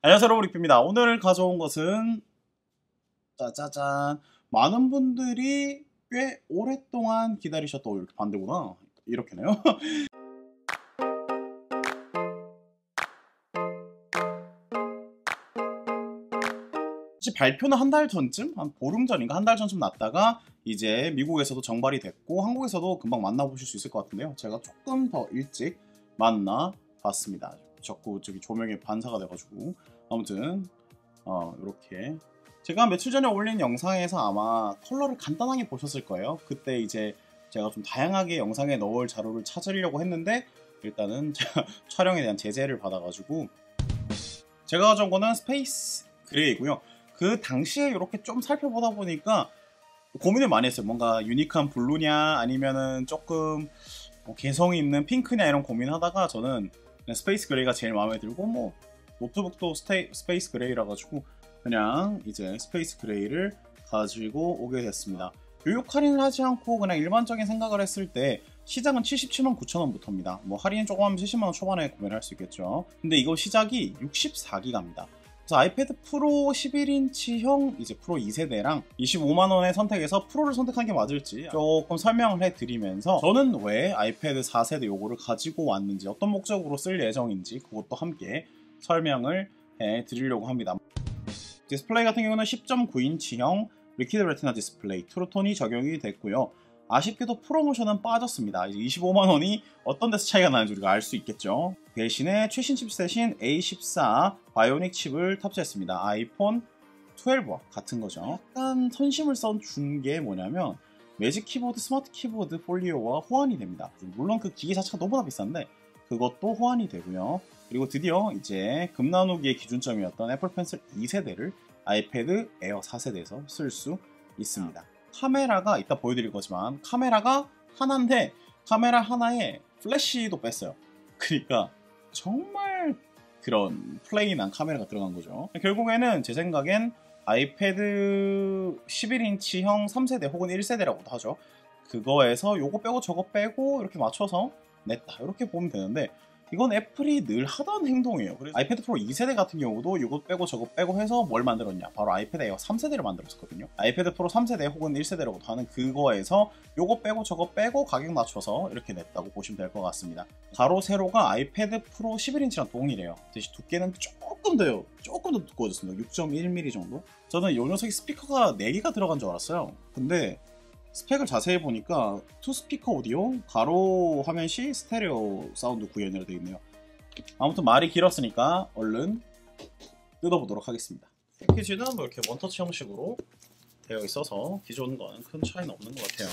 안녕하세요, 여러분. 리피입니다. 오늘 가져온 것은 짜자잔, 많은 분들이 꽤 오랫동안 기다리셨던 이렇게 반대구나, 이렇게네요. 발표는 한 달 전쯤, 한 보름 전인가 한 달 전쯤 났다가 이제 미국에서도 정발이 됐고 한국에서도 금방 만나보실 수 있을 것 같은데요. 제가 조금 더 일찍 만나봤습니다. 자꾸 저기 조명에 반사가 돼가지고. 아무튼 이렇게 제가 며칠 전에 올린 영상에서 아마 컬러를 간단하게 보셨을 거예요. 그때 이제 제가 좀 다양하게 영상에 넣을 자료를 찾으려고 했는데 일단은 제가 촬영에 대한 제재를 받아가지고 제가 가져온 거는 스페이스 그레이고요. 그 당시에 이렇게 좀 살펴보다 보니까 고민을 많이 했어요. 뭔가 유니크한 블루냐 아니면은 조금 개성이 있는 핑크냐 이런 고민하다가 저는 그냥 스페이스 그레이가 제일 마음에 들고 뭐 노트북도 스페이스 그레이라 가지고 그냥 이제 스페이스 그레이를 가지고 오게 됐습니다. 교육 할인을 하지 않고 그냥 일반적인 생각을 했을 때 시작은 77만 9천원부터입니다. 뭐 할인 조금 하면 70만원 초반에 구매를 할 수 있겠죠. 근데 이거 시작이 64기가입니다. 그래서 아이패드 프로 11인치형 이제 프로 2세대랑 25만원의 선택에서 프로를 선택한 게 맞을지 조금 설명을 해드리면서 저는 왜 아이패드 4세대 요거를 가지고 왔는지 어떤 목적으로 쓸 예정인지 그것도 함께 설명을 해드리려고 합니다. 디스플레이 같은 경우는 10.9인치형 리퀴드 레티나 디스플레이 트루톤이 적용이 됐고요. 아쉽게도 프로모션은 빠졌습니다. 이제 25만원이 어떤 데서 차이가 나는지 우리가 알 수 있겠죠. 대신에 최신 칩셋인 A14 바이오닉 칩을 탑재했습니다. 아이폰 12와 같은 거죠. 약간 선심을 써준 게 뭐냐면 매직 키보드, 스마트 키보드 폴리오와 호환이 됩니다. 물론 그 기계 자체가 너무나 비싼데 그것도 호환이 되고요. 그리고 드디어 이제 금나누기의 기준점이었던 애플 펜슬 2세대를 아이패드 에어 4세대에서 쓸 수 있습니다. 카메라가 이따 보여드릴 거지만 카메라가 하나인데 카메라 하나에 플래시도 뺐어요. 그러니까 정말 그런 플레인한 카메라가 들어간 거죠. 결국에는 제 생각엔 아이패드 11인치형 3세대 혹은 1세대라고도 하죠. 그거에서 요거 빼고 저거 빼고 이렇게 맞춰서 냈다 이렇게 보면 되는데 이건 애플이 늘 하던 행동이에요. 그래서 아이패드 프로 2세대 같은 경우도 이거 빼고 저거 빼고 해서 뭘 만들었냐, 바로 아이패드 에어 3세대를 만들었었거든요. 아이패드 프로 3세대 혹은 1세대라고도 하는 그거에서 요거 빼고 저거 빼고 가격 맞춰서 이렇게 냈다고 보시면 될 것 같습니다. 가로 세로가 아이패드 프로 11인치랑 동일해요. 대신 두께는 조금 더 두꺼워졌습니다. 6.1mm 정도. 저는 이 녀석이 스피커가 4개가 들어간 줄 알았어요. 근데 스펙을 자세히 보니까 투 스피커 오디오, 가로 화면 시 스테레오 사운드 구현이라 되어 있네요. 아무튼 말이 길었으니까 얼른 뜯어보도록 하겠습니다. 패키지는 뭐 이렇게 원터치 형식으로 되어 있어서 기존과는 큰 차이는 없는 것 같아요.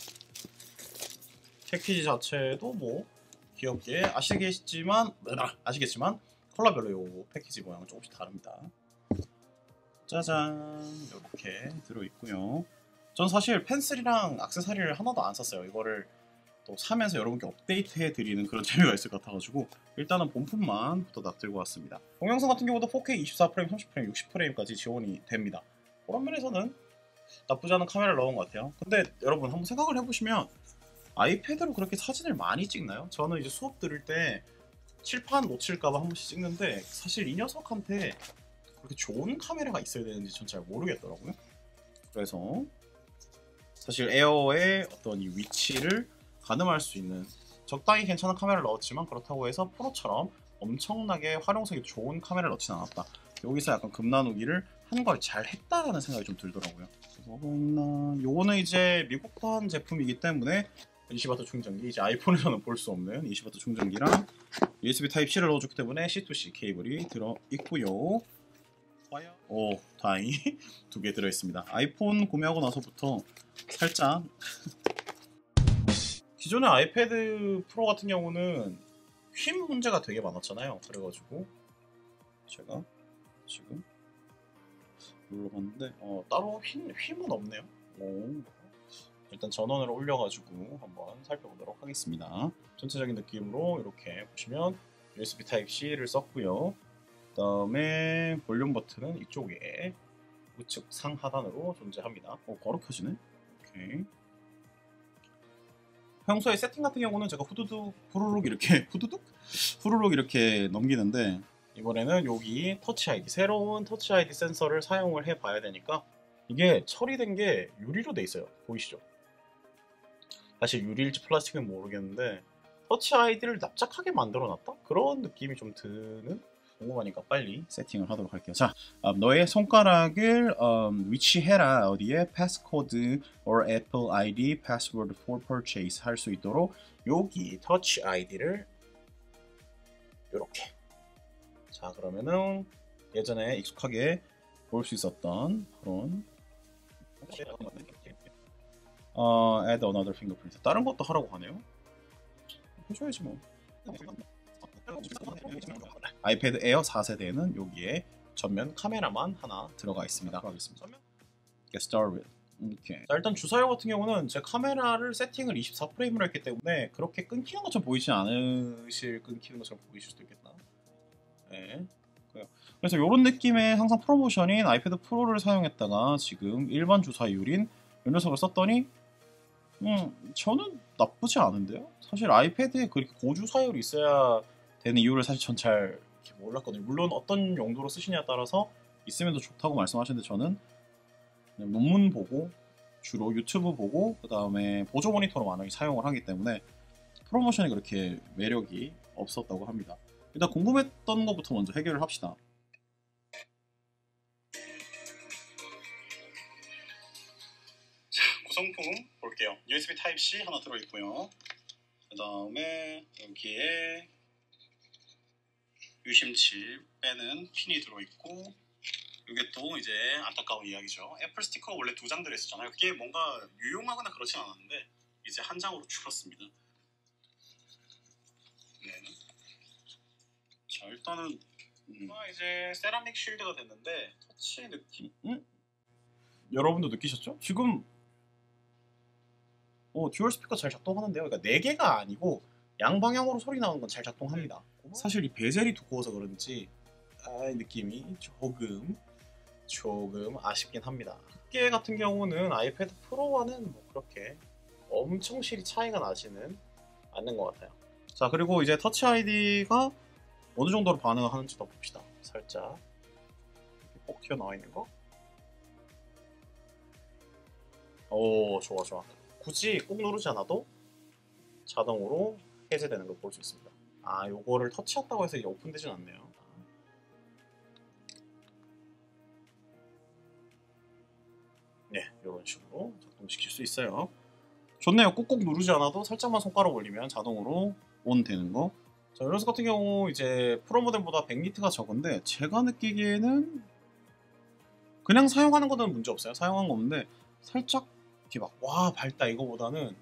패키지 자체도 뭐 귀엽게 아시겠지만 컬러별로 요 패키지 모양은 조금씩 다릅니다. 짜잔, 이렇게 들어있고요. 전 사실 펜슬이랑 액세서리를 하나도 안 샀어요. 이거를 또 사면서 여러분께 업데이트 해드리는 그런 재미가 있을 것 같아가지고 일단은 본품만 부터 들고 왔습니다. 동영상 같은 경우도 4K 24프레임, 30프레임, 60프레임까지 지원이 됩니다. 그런 면에서는 나쁘지 않은 카메라를 넣은 것 같아요. 근데 여러분 한번 생각을 해보시면 아이패드로 그렇게 사진을 많이 찍나요? 저는 이제 수업 들을 때 칠판 놓칠까봐 한 번씩 찍는데 사실 이 녀석한테 그렇게 좋은 카메라가 있어야 되는지 전 잘 모르겠더라고요. 그래서 사실 에어의 어떤 이 위치를 가늠할 수 있는 적당히 괜찮은 카메라를 넣었지만 그렇다고 해서 프로처럼 엄청나게 활용성이 좋은 카메라를 넣지는 않았다. 여기서 약간 금나누기를 한 걸 잘 했다라는 생각이 좀 들더라고요. 뭐가 있나? 요거는 이제 미국판 제품이기 때문에 20W 충전기, 이제 아이폰에서는 볼 수 없는 20W 충전기랑 USB Type-C를 넣어줬기 때문에 C2C 케이블이 들어있고요. 오, 다행히 2개 들어있습니다. 아이폰 구매하고 나서부터 살짝 기존의 아이패드 프로 같은 경우는 휨 문제가 되게 많았잖아요. 그래가지고 제가 지금 눌러봤는데 따로 휨은 없네요. 일단 전원을 올려가지고 한번 살펴보도록 하겠습니다. 전체적인 느낌으로 이렇게 보시면 USB Type-C를 썼고요. 그 다음에 볼륨 버튼은 이쪽에 우측 상하단으로 존재합니다. 바로 켜지네. 오케이. 평소에 세팅 같은 경우는 제가 후루룩 이렇게 후루룩 이렇게 넘기는데 이번에는 여기 터치 아이디, 새로운 터치 아이디 센서를 사용을 해 봐야 되니까 이게 처리된 게 유리로 돼 있어요. 보이시죠? 사실 유리일지 플라스틱은 모르겠는데 터치 아이디를 납작하게 만들어 놨다? 그런 느낌이 좀 드는. 궁금하니까 빨리 세팅을 하도록 할게요. 자, 너의 손가락을 위치해라. 어디에? passcode or apple id password for purchase 할 수 있도록 여기 터치 아이디를 이렇게. 자, 그러면은 예전에 익숙하게 볼 수 있었던 그런 add another fingerprint. 다른 것도 하라고 하네요. 해줘야지 뭐. 아이패드 에어 4세대에는 여기에 전면 카메라만 하나 들어가 있습니다. Get started. Okay. 자, 일단 주사율 같은 경우는 제 카메라를 세팅을 24프레임으로 했기 때문에 그렇게 끊기는 것처럼 보이지 않으실, 끊기는 것처럼 보이실 수도 있겠다. 네. 그래서 이런 느낌의 항상 프로모션인 아이패드 프로를 사용했다가 지금 일반 주사율인 이 녀석을 썼더니 저는 나쁘지 않은데요? 사실 아이패드에 그렇게 고주사율이 있어야 되는 이유를 사실 전 잘 몰랐거든요. 물론 어떤 용도로 쓰시냐에 따라서 있으면 더 좋다고 말씀하시는데 저는 그냥 논문 보고 주로 유튜브 보고 그 다음에 보조 모니터로 많이 사용을 하기 때문에 프로모션이 그렇게 매력이 없었다고 합니다. 일단 궁금했던 것부터 먼저 해결을 합시다. 자, 구성품 볼게요. USB Type-C 하나 들어있고요. 그 다음에 여기에 유심칩 빼는 핀이 들어있고, 이게 또 이제 안타까운 이야기죠. 애플 스티커가 원래 2장 들어있었잖아요. 그게 뭔가 유용하거나 그렇진 않았는데 이제 한 장으로 줄었습니다. 네. 자, 일단은 이제 세라믹 쉴드가 됐는데 터치 느낌. 여러분도 느끼셨죠? 지금 듀얼 스피커 잘 작동하는데요. 그러니까 4개가 아니고 양방향으로 소리 나오는 건 잘 작동합니다. 사실 이 베젤이 두꺼워서 그런지 느낌이 조금 아쉽긴 합니다. 두께 같은 경우는 아이패드 프로와는 뭐 그렇게 엄청 실이 차이가 나지는 않는 것 같아요. 자, 그리고 이제 터치 아이디가 어느 정도로 반응을 하는지 더 봅시다. 살짝 이렇게 꼭 튀어나와 있는 거. 오, 좋아. 굳이 꼭 누르지 않아도 자동으로 해제되는 걸 볼 수 있습니다. 아, 요거를 터치했다고 해서 이게 오픈되진 않네요. 네, 이런 식으로 작동시킬 수 있어요. 좋네요. 꾹꾹 누르지 않아도 살짝만 손가락 올리면 자동으로 온 되는 거. 자, 이 녀석 같은 경우 이제 프로 모델보다 100니트가 적은데 제가 느끼기에는 그냥 사용하는 거는 문제 없어요. 사용한 거 없는데 살짝 이렇게 막 와 밝다 이거보다는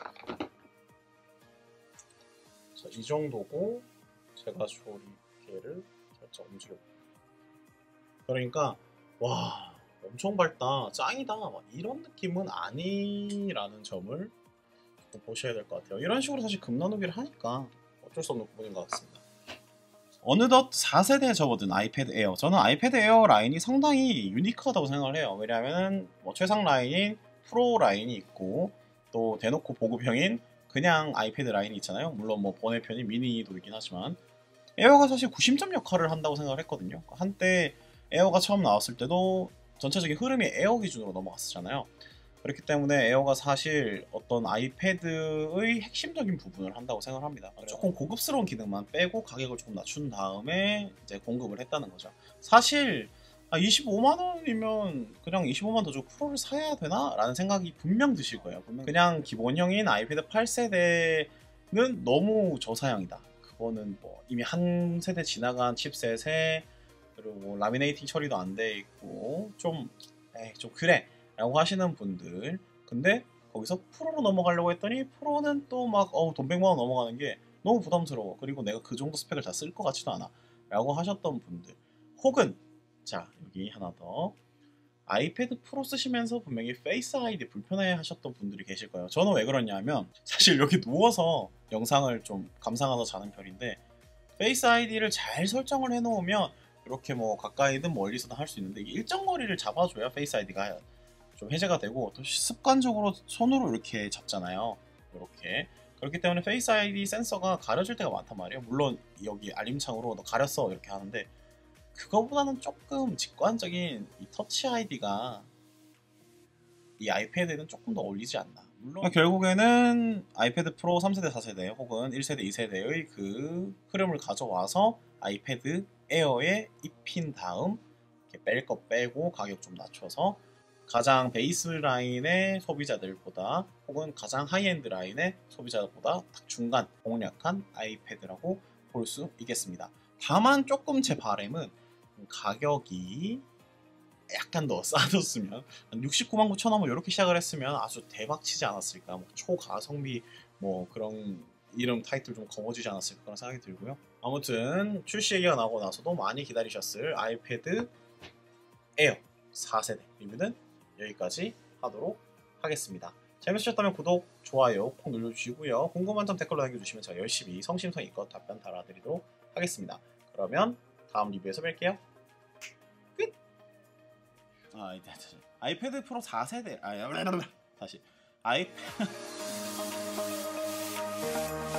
자, 이 정도고 제가 조리개를 살짝 움직여볼게요. 그러니까 와 엄청 밝다 짱이다 막 이런 느낌은 아니라는 점을 보셔야 될 것 같아요. 이런 식으로 사실 금나누기를 하니까 어쩔 수 없는 부분인 것 같습니다. 어느덧 4세대에 접어든 아이패드 에어. 저는 아이패드 에어 라인이 상당히 유니크하다고 생각을 해요. 왜냐하면 뭐 최상 라인인 프로 라인이 있고 또 대놓고 보급형인 그냥 아이패드 라인이 있잖아요. 물론 뭐 번외편이 미니도 있긴 하지만 에어가 사실 구심점 역할을 한다고 생각을 했거든요. 한때 에어가 처음 나왔을 때도 전체적인 흐름이 에어 기준으로 넘어갔었잖아요. 그렇기 때문에 에어가 사실 어떤 아이패드의 핵심적인 부분을 한다고 생각합니다. 조금 고급스러운 기능만 빼고 가격을 조금 낮춘 다음에 이제 공급을 했다는 거죠. 사실 25만원이면 그냥 25만 더 주고 프로를 사야 되나? 라는 생각이 분명 드실 거예요. 그냥 기본형인 아이패드 8세대는 너무 저사양이다. 그거는 뭐 이미 한 세대 지나간 칩셋에 그리고 라미네이팅 처리도 안 돼 있고 좀 그래 라고 하시는 분들, 근데 거기서 프로로 넘어가려고 했더니 프로는 또 막 돈 100만원 넘어가는 게 너무 부담스러워, 그리고 내가 그 정도 스펙을 다 쓸 것 같지도 않아 라고 하셨던 분들, 혹은 자 여기 하나 더 아이패드 프로 쓰시면서 분명히 페이스 아이디 불편해 하셨던 분들이 계실 거예요. 저는 왜 그러냐면 사실 여기 누워서 영상을 좀 감상하다 자는 편인데 페이스 아이디를 잘 설정을 해 놓으면 이렇게 뭐 가까이든 멀리서든 할 수 있는데 일정 거리를 잡아줘야 페이스 아이디가 좀 해제가 되고 또 습관적으로 손으로 이렇게 잡잖아요. 이렇게 그렇기 때문에 페이스 아이디 센서가 가려질 때가 많단 말이에요. 물론 여기 알림창으로 너 가렸어 이렇게 하는데 그거보다는 조금 직관적인 이 터치 아이디가 이 아이패드에는 조금 더 어울리지 않나. 물론 결국에는 아이패드 프로 3세대, 4세대 혹은 1세대, 2세대의 그 흐름을 가져와서 아이패드 에어에 입힌 다음 이렇게 뺄 거 빼고 가격 좀 낮춰서 가장 베이스 라인의 소비자들보다 혹은 가장 하이엔드 라인의 소비자들보다 딱 중간 공략한 아이패드라고 볼 수 있겠습니다. 다만 조금 제 바람은 가격이 약간 더 싸졌으면 69만 9천 원 이렇게 시작을 했으면 아주 대박 치지 않았을까. 뭐 초가성비 뭐 그런 이름 타이틀 좀 거머쥐지 않았을까 그런 생각이 들고요. 아무튼 출시 얘기가 나오고 나서도 많이 기다리셨을 아이패드 에어 4세대 리뷰는 여기까지 하도록 하겠습니다. 재밌으셨다면 구독, 좋아요 꼭 눌러주시고요. 궁금한 점 댓글로 남겨주시면 제가 열심히 성심성의껏 답변 달아드리도록 하겠습니다. 그러면 다음 리뷰에서 뵐게요. 끝! 아이패드 프로 4세대 다시 아이패드